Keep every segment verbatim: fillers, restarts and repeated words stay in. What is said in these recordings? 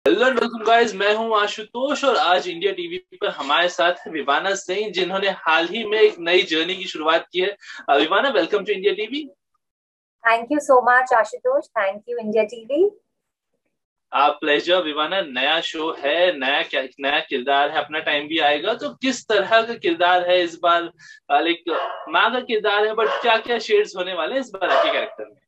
Hello and welcome guys, मैं हूं आशुतोष और आज इंडिया टीवी पर हमारे साथ है विवाना सिंह, जिन्होंने हाल ही में एक नई जर्नी की शुरुआत की है। Uh, Vivana, welcome to India TV. Thank you so much Ashutosh. Thank you India TV. आप प्लेजर। विवाना, नया शो है, नया क्या नया किरदार है, अपना टाइम भी आएगा, तो किस तरह का किरदार है इस बार? लाइक माँ का किरदार है, बट क्या क्या शेड्स होने वाले हैं इस बार आपके कैरेक्टर में?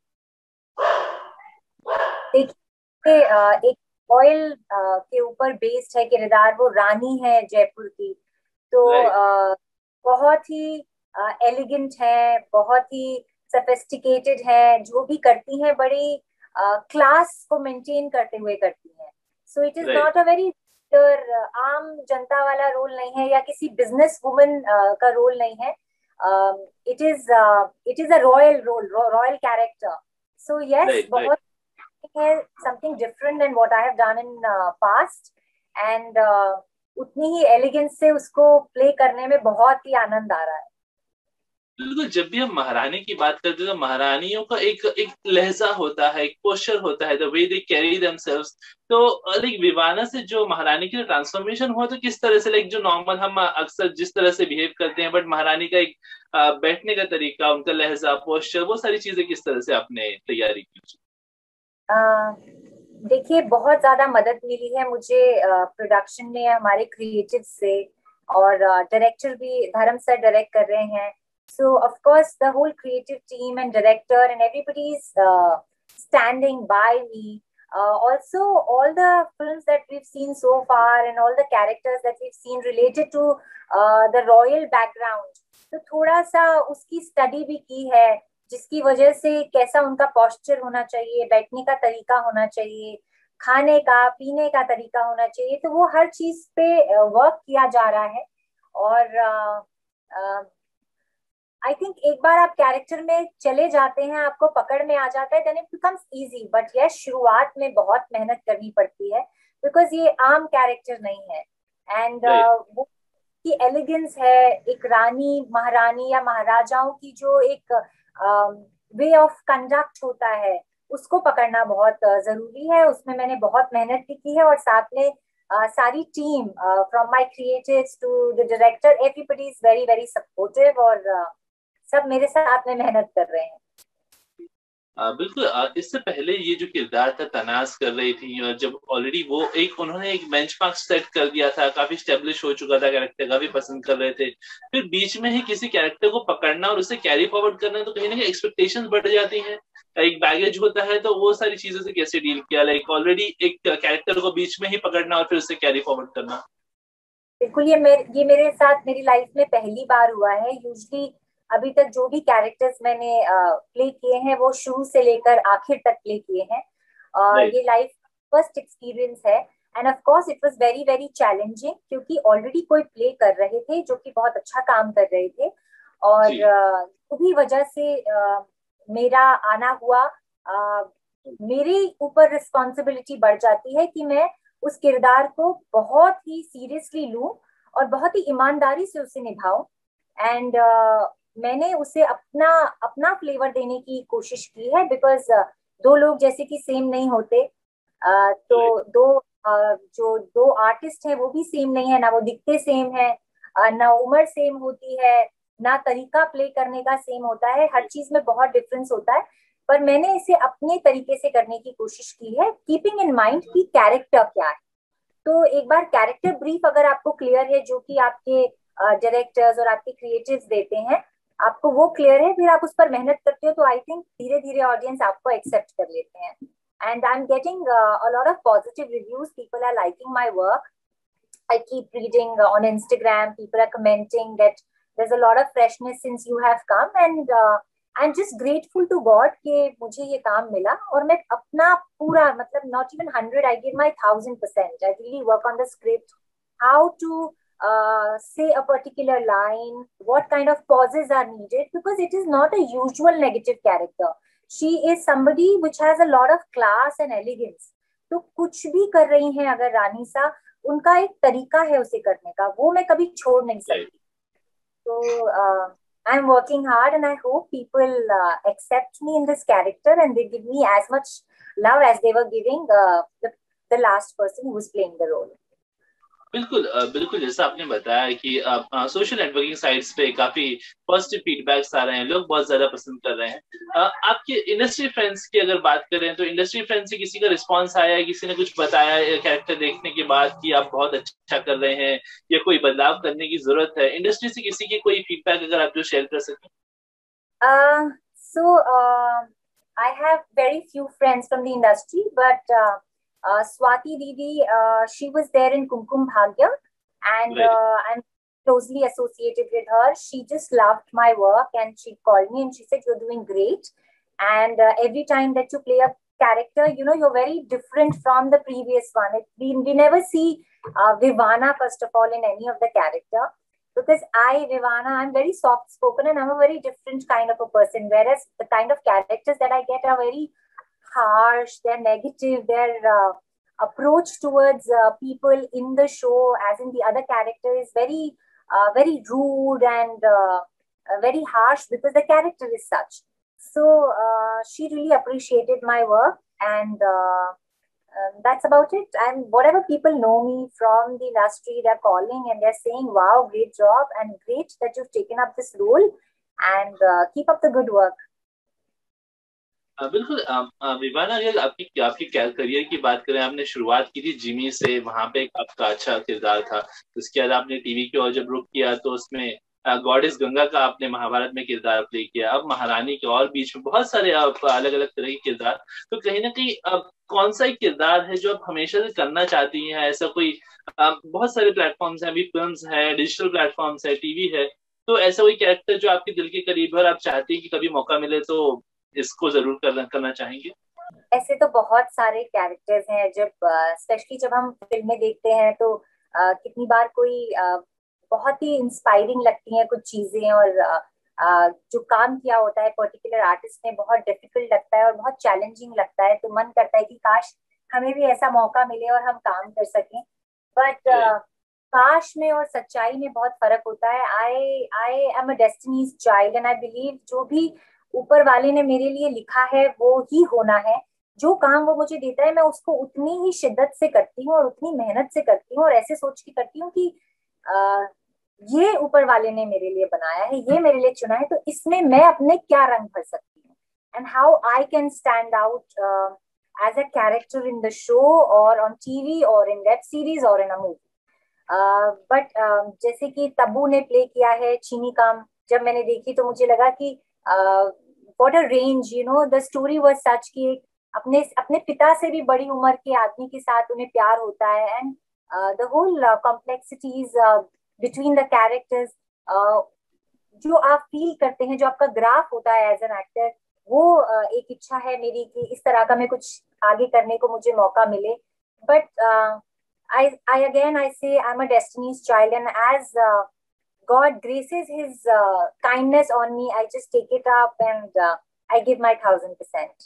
देखिए, अ, एक रॉयल के ऊपर बेस्ड है किरदार। वो रानी है जयपुर की। तो राइट। अ, बहुत ही एलिगेंट है, बहुत ही सफिस्टिकेटेड है। जो भी करती हैं बड़ी क्लास को मेंटेन करते हुए करती हैं। So it is right. Not a very आम जनता वाला रोल नहीं है, या किसी बिजनेस वुमन का रोल नहीं है। It is it is a royal role, royal character. So yes, right. Right. बहुत है, something different than what I have done in uh, past, and uh, उतनी ही एलिगेंस से उसको प्ले करने में बहुत ही आनंद आ रहा है। बिल्कुल, जब भी हम महारानी की बात करते हैं तो महारानियों का एक एक लहजा होता है, एक पोस्चर होता है, the way they carry themselves. तो लाइक विवाना से जो महारानी की ट्रांसफॉर्मेशन हुआ, तो किस तरह से, लाइक जो नॉर्मल हम अक्सर जिस तरह से बिहेव करते हैं, बट महारानी का एक अ, बैठने का तरीका, उनका लहजा, पोस्चर, वो सारी चीजें किस तरह से आपने तैयारी की? अ, देखिए, बहुत ज्यादा मदद मिली है मुझे प्रोडक्शन में, हमारे क्रिएटिव से। और डायरेक्टर भी धर्म सर डायरेक्ट कर रहे हैं। So of course the whole creative team and director and everybody is standing by me. Uh, also, all the films that we've seen so far and all the characters that we've seen related to uh, the royal background, तो थोड़ा सा उसकी study भी की है, जिसकी वजह से कैसा उनका पोस्चर होना चाहिए, बैठने का तरीका होना चाहिए, खाने का पीने का तरीका होना चाहिए। तो वो हर चीज पे वर्क किया जा रहा है। और आई थिंक एक बार आप कैरेक्टर में चले जाते हैं, आपको पकड़ में आ जाता है, then it becomes easy. But yes, शुरुआत में बहुत मेहनत करनी पड़ती है, बिकॉज ये आम कैरेक्टर नहीं है। And right. uh, वो की एलिगेंस है, एक रानी महारानी या महाराजाओं की जो एक वे ऑफ कंडक्ट होता है, उसको पकड़ना बहुत uh, जरूरी है। उसमें मैंने बहुत मेहनत भी की है, और साथ में uh, सारी team, from my creatives to the director, everybody is very very supportive, और uh, सब मेरे साथ में मेहनत कर रहे हैं। आ, बिल्कुल। आ, इससे पहले ये जो किरदार था, तनाज कर रही थी, और जब ऑलरेडी वो एक उन्होंने एक बेंचमार्क सेट कर दिया था, काफी स्टेब्लिश हो चुका था कैरेक्टर, काफी पसंद कर रहे थे, फिर बीच में ही किसी कैरेक्टर को पकड़ना और उसे कैरी फॉरवर्ड करना, तो कहीं ना कहीं एक्सपेक्टेशंस बढ़ जाती हैं, एक बैगेज होता है। तो वो सारी चीजों से कैसे डील किया, लाइक ऑलरेडी एक कैरेक्टर को बीच में ही पकड़ना और फिर उसे कैरी फॉरवर्ड करना? बिल्कुल, ये मेरे ये मेरे साथ मेरी लाइफ में पहली बार हुआ है। यूजली अभी तक जो भी कैरेक्टर्स मैंने प्ले किए हैं, वो शुरू से लेकर आखिर तक प्ले किए हैं। uh, right. ये लाइफ फर्स्ट एक्सपीरियंस है। And of course it was very very challenging, क्योंकि ऑलरेडी कोई प्ले कर रहे थे जो कि बहुत अच्छा काम कर रहे थे। और जी। uh, उसी वजह से uh, मेरा आना हुआ। uh, मेरे ऊपर रिस्पॉन्सिबिलिटी बढ़ जाती है कि मैं उस किरदार को बहुत ही सीरियसली लूं, और बहुत ही ईमानदारी से उसे निभाऊं। एंड uh, मैंने उसे अपना अपना फ्लेवर देने की कोशिश की है, बिकॉज uh, दो लोग जैसे कि सेम नहीं होते। uh, right. तो दो uh, जो दो आर्टिस्ट हैं वो भी सेम नहीं है, ना वो दिखते सेम है, uh, ना उम्र सेम होती है, ना तरीका प्ले करने का सेम होता है। हर चीज में बहुत डिफरेंस होता है। पर मैंने इसे अपने तरीके से करने की कोशिश की है, कीपिंग इन माइंड कि कैरेक्टर क्या है। तो एक बार कैरेक्टर ब्रीफ अगर आपको क्लियर है, जो कि आपके डायरेक्टर्स और आपके क्रिएटिव्स देते हैं, आपको वो क्लियर है, फिर आप उस पर मेहनत करते हो, तो आई थिंक धीरे धीरे ऑडियंस आपको एक्सेप्ट कर लेते हैं। And I am getting a lot of positive reviews, people are liking my work. I keep reading uh, on Instagram. People are commenting that there's a lot of freshness since you have come, and uh, I'm just grateful to God कि मुझे ये काम मिला, और मैं अपना पूरा, मतलब not even hundred, I give my thousand percent. I really work on the script, how to uh, say a particular line, what kind of pauses are needed, because it is not a usual negative character. She is somebody which has a lot of class and elegance. तो कुछ भी कर रही हैं अगर रानी सा, उनका एक तरीका है उसे करने का, वो मैं कभी छोड़ नहीं राइट। सकती। तो I am working hard, and I hope people accept me in this character, and they give me as much love as they were giving the the last person who was playing the role. बिल्कुल बिल्कुल जैसा आपने बताया कि social networking sites पे काफी positive feedbacks आ रहे हैं, लोग बहुत ज्यादा पसंद कर रहे हैं. uh, आपके इंडस्ट्री फ्रेंड्स की अगर बात करें तो इंडस्ट्री फ्रेंड्स से किसी का रिस्पांस आया है, किसी ने कुछ बताया कैरेक्टर देखने के बाद कि आप बहुत अच्छा कर रहे हैं या कोई बदलाव करने की जरूरत है? इंडस्ट्री से किसी की कोई फीडबैक अगर आप जो शेयर कर सकें. uh, so uh, I have very few friends from the industry, but uh, uh, Swati Didi, uh, she was there in Kumkum Bhagya, and Right. uh, I'm closely associated with her. She just loved my work, and she called me and she said, "You're doing great, and uh, every time that you play a character, you know, you're very different from the previous one. It, we, we never see uh, Vivana, first of all, in any of the character. Because I, Vivana, I'm very soft spoken and I'm a very different kind of a person. Whereas the kind of characters that I get are very harsh, they're negative, their uh, approach towards uh, people in the show, as in the other character, is very, uh, very rude and uh, uh, very harsh because the character is such. So uh, she really appreciated my work, and uh, um, that's about it. And whatever people know me from the industry, they're calling and they're saying, "Wow, great job, and great that you've taken up this role, and uh, keep up the good work." Uh, बिल्कुल. विवाना, अगर आपकी आपकी career की बात करें, आपने शुरुआत की थी जिमी से, वहां पे आपका अच्छा किरदार था. उसके बाद आपने टीवी की ओर जब रुख किया तो उसमें गॉडेस गंगा का आपने महाभारत में किरदार प्ले किया. अब महारानी के और बीच में बहुत सारे अलग अलग तरह के किरदार. तो कहीं ना कहीं अब कौन सा एक किरदार है जो आप हमेशा से करना चाहती हैं? ऐसा कोई बहुत सारे प्लेटफॉर्म्स हैं, अभी फिल्म्स हैं, डिजिटल प्लेटफॉर्म्स है, टीवी है, तो ऐसा कोई कैरेक्टर जो आपके दिल के करीब है और आप चाहती हैं कि कभी मौका मिले तो इसको जरूर करना करना चाहेंगे? ऐसे तो बहुत सारे कैरेक्टर्स हैं. जब स्पेशली जब हम फिल्में देखते हैं तो uh, कितनी बार कोई uh, बहुत ही इंस्पायरिंग लगती हैं कुछ चीजें, और uh, जो काम किया होता है पर्टिकुलर आर्टिस्ट ने बहुत डिफिकल्ट लगता है और बहुत चैलेंजिंग लगता है. तो मन करता है कि काश हमें भी ऐसा मौका मिले और हम काम कर सकें. बट uh, काश में और सच्चाई में बहुत फर्क होता है. I I am a destiny's child, and I believe जो भी ऊपर वाले ने मेरे लिए लिखा है वो ही होना है. जो काम वो मुझे देता है मैं उसको उतनी ही शिद्दत से करती हूँ और उतनी मेहनत से करती हूँ और ऐसे सोच के करती हूँ कि आ, ये ऊपर वाले ने मेरे लिए बनाया है, ये मेरे लिए चुना है, तो इसमें मैं अपने क्या रंग भर सकती हूँ, and how I can stand out as a character in the show और ऑन टीवी और इन वेब सीरीज और इन अ मूवी. बट जैसे कि तब्बू ने प्ले किया है चीनी काम, जब मैंने देखी तो मुझे लगा कि what a range, you know, the story was such कि अपने अपने पिता से भी बड़ी उम्र के आदमी के साथ उन्हें प्यार होता है, and the whole complexities between the characters जो आप फील करते हैं, जो आपका ग्राफ होता है एज एन एक्टर, वो uh, एक इच्छा है मेरी कि इस तरह का मैं कुछ आगे करने को मुझे मौका मिले. But I, I again, I say I'm a destiny's child, and as uh, God graces His uh, kindness on me, I just take it up and uh, I give my thousand percent.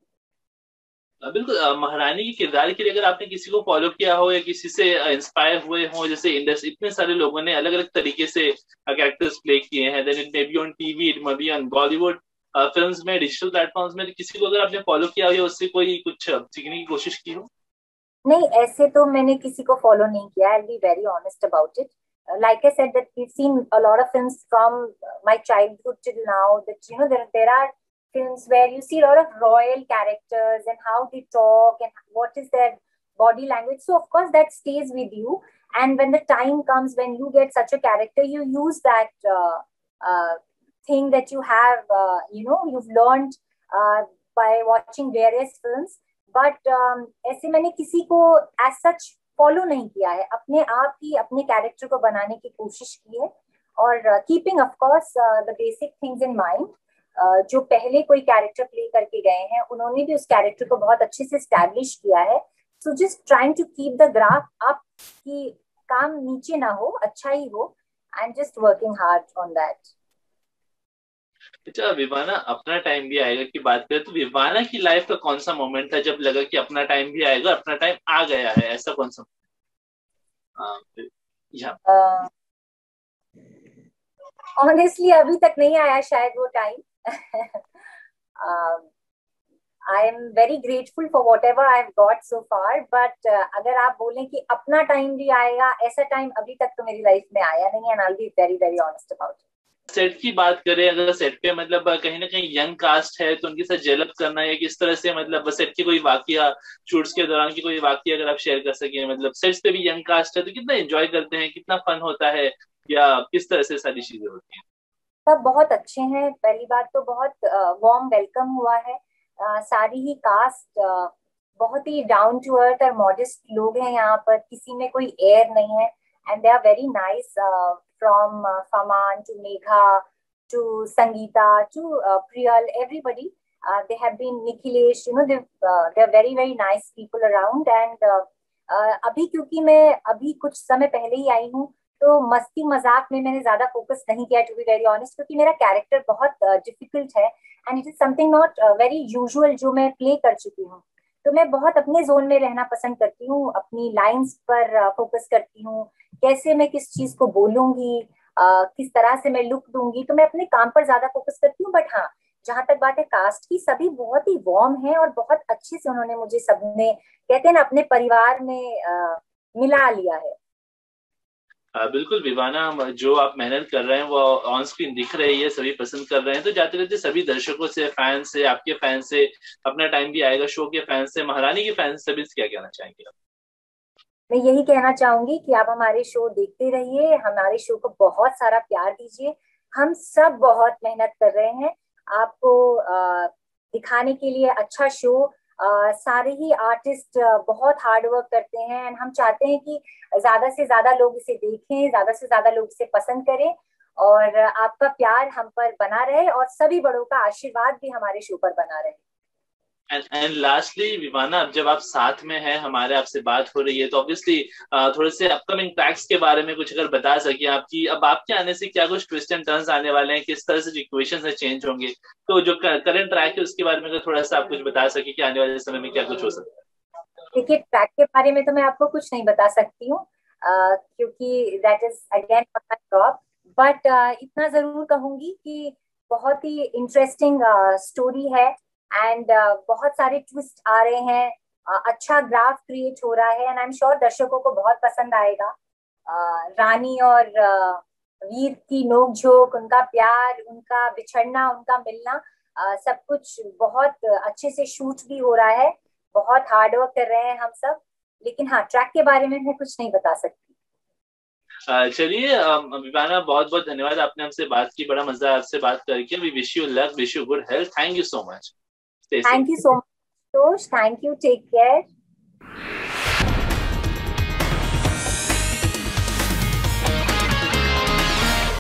बिल्कुल. महारानी के किरदार के लिए अगर आपने किसी को फॉलो किया हो या किसी से इंस्पायर हुए हो, जैसे इंडस्ट्री इतने सारे लोगों ने अलग अलग तरीके से कैरेक्टर्स प्ले किए हैं, then it may be on TV, it may be on Bollywood films में, डिजिटल प्लेटफॉर्म्स में, किसी को अगर आपने फॉलो किया हो या उससे कोई कुछ सीखने की कोशिश की हो? नहीं, ऐसे तो मैंने किसी को फॉलो नहीं किया. I'll be very honest about it. Uh, like I said, that we've seen a lot of films from my childhood till now. That, you know, there there are films where you see a lot of royal characters and how they talk and what is their body language. So of course that stays with you. And when the time comes when you get such a character, you use that uh, uh, thing that you have, uh, you know, you've learned uh, by watching various films. But um, ऐसे मैंने किसी को as such follow नहीं किया है. अपने आप ही अपने कैरेक्टर को बनाने की कोशिश की है, और keeping of course the basic things in mind. जो पहले कोई कैरेक्टर प्ले करके गए हैं उन्होंने भी उस कैरेक्टर को बहुत अच्छे से एस्टैब्लिश किया है. So just trying to keep the graph up कि काम नीचे ना हो, अच्छा ही हो, and just working hard on that. अच्छा विवाना, अपना टाइम भी आएगा की बात करें तो विवाना की लाइफ का कौन सा मोमेंट था जब लगा कि अपना टाइम भी आएगा, अपना टाइम आ गया है, ऐसा कौन सा? ऑनेस्टली uh, अभी तक नहीं आया शायद वो time. uh, I am very grateful for whatever I have got so far, but अगर आप बोलें कि अपना टाइम भी आएगा, ऐसा टाइम अभी तक तो मेरी लाइफ में आया नहीं, and I will be very very honest about it. Set की बात करें, अगर सेट पे मतलब कहीं ना कहीं यंग कास्ट है तो उनके साथ जेलअप करना है किस तरह से, मतलब सेट की कोई वाकया, शूट्स के दौरान की कोई वाकया अगर आप शेयर कर सकें, मतलब सेट्स पे भी यंग कास्ट है तो कितना एंजॉय करते हैं, कितना फन होता है, या किस तरह से सारी चीजें होती हैं? सब बहुत अच्छे हैं। पहली बात तो बहुत वार्म वेलकम हुआ है। uh, सारी ही कास्ट uh, बहुत ही डाउन टू अर्थ और मॉडेस्ट लोग हैं यहाँ पर, किसी में कोई एयर नहीं है, and they are very nice, from फमान to Megha to Sangeeta to Priyal, everybody, they have been, Nikhilesh, you know, they they are very very nice people around. And अभी क्योंकि मैं अभी कुछ समय पहले ही आई हूँ, तो मस्ती मजाक में मैंने ज्यादा फोकस नहीं किया, टू बी वेरी ऑनेस्ट, क्योंकि मेरा कैरेक्टर बहुत डिफिकल्ट uh, है, and it is something not very usual जो मैं प्ले कर चुकी हूँ। तो मैं बहुत अपने जोन में रहना पसंद करती हूँ, अपनी लाइंस पर फोकस uh, करती हूँ, कैसे मैं किस चीज को बोलूंगी, uh, किस तरह से मैं लुक दूंगी, तो मैं अपने काम पर ज्यादा फोकस करती हूँ। बट हाँ, जहां तक बात है कास्ट की, सभी बहुत ही वार्म है और बहुत अच्छे से उन्होंने मुझे, सबने कहते हैं ना, अपने परिवार में uh, मिला लिया है। आ, बिल्कुल विवाना, जो आप मेहनत कर रहे हैं वो ऑन स्क्रीन दिख रही है, सभी पसंद कर रहे हैं, तो जाते जाते सभी दर्शकों से, फैन से, आपके फैन से, अपना टाइम भी आएगा शो के फैन से, महारानी के फैन से भी क्या कहना चाहेंगे आप? मैं यही कहना चाहूंगी कि आप हमारे शो देखते रहिए, हमारे शो को बहुत सारा प्यार दीजिए। हम सब बहुत मेहनत कर रहे हैं आपको अ, दिखाने के लिए अच्छा शो। अ, सारे ही आर्टिस्ट बहुत हार्ड वर्क करते हैं, एंड हम चाहते हैं कि ज्यादा से ज्यादा लोग इसे देखें, ज्यादा से ज्यादा लोग इसे पसंद करें, और आपका प्यार हम पर बना रहे, और सभी बड़ों का आशीर्वाद भी हमारे शो पर बना रहे। एंड लास्टली विवाना, अब जब आप साथ में हैं, हमारे आपसे बात हो रही है, तो ऑब्वियसली थोड़े से अपकमिंग ट्रैक्स के बारे में कुछ अगर बता सके आपकी, अब आपके आने से क्या कुछ ट्विस्ट एंड टर्न्स आने वाले हैं, किस तरह से इक्वेशन है चेंज होंगे, तो जो करंट ट्रैक है उसके बारे में अगर थोड़ा सा आप कुछ बता सके कि आने वाले समय में क्या कुछ हो सकता है? देखिए, ट्रैक के बारे में तो मैं आपको कुछ नहीं बता सकती हूँ, अ, क्योंकि that is again my job, but इतना जरूर कहूंगी कि बहुत ही इंटरेस्टिंग स्टोरी है, एंड uh, बहुत सारे ट्विस्ट आ रहे हैं, uh, अच्छा ग्राफ क्रिएट हो रहा है, एंड आई एम श्योर दर्शकों को बहुत पसंद आएगा। uh, रानी और uh, वीर की नोकझोंक, उनका प्यार, उनका बिछड़ना, उनका मिलना, uh, सब कुछ बहुत अच्छे से शूट भी हो रहा है, बहुत हार्ड वर्क कर रहे हैं हम सब। लेकिन हाँ, ट्रैक के बारे में मैं कुछ नहीं बता सकती। चलिए विवाना, बहुत बहुत धन्यवाद, आपने हमसे बात की, बड़ा मजा आया आपसे बात करके। We wish you luck, wish you good health, thank you so much, stay safe. Thank you so much, thank you, take care.